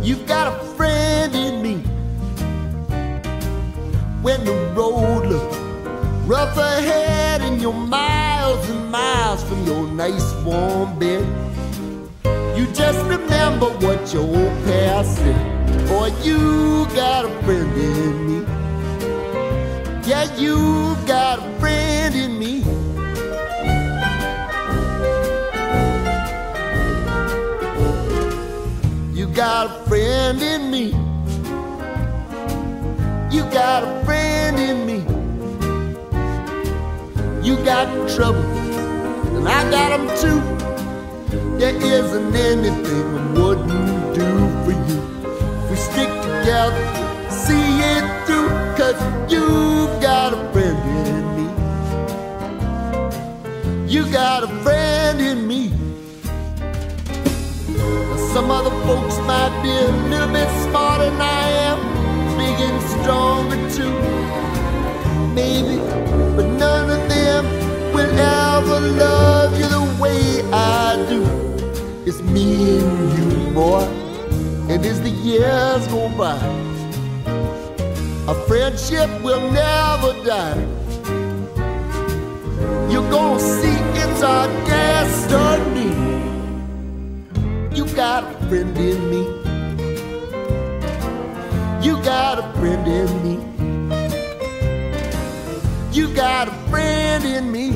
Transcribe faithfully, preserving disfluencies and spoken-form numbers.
You've got a friend in me. When the road looks rough ahead and you're miles and miles from your nice warm bed, you just remember what your old past said. Boy, you got a friend in me. Yeah, you got a friend in me. You got a friend in me. You got a friend in me. You got trouble, and I got them too. There isn't anything I wouldn't do for you. We stick together, see it through, 'cause you've got a friend in me. You got a friend in me. Now, some other folks might be a little bit smarter than I am, big and stronger too, maybe, but none of them will ever love you the way I do. It's me and you, boy, and as the years go by, our friendship will never die. You're gonna see it's our destiny. You got a friend in me. You got a friend in me. You got a friend in me.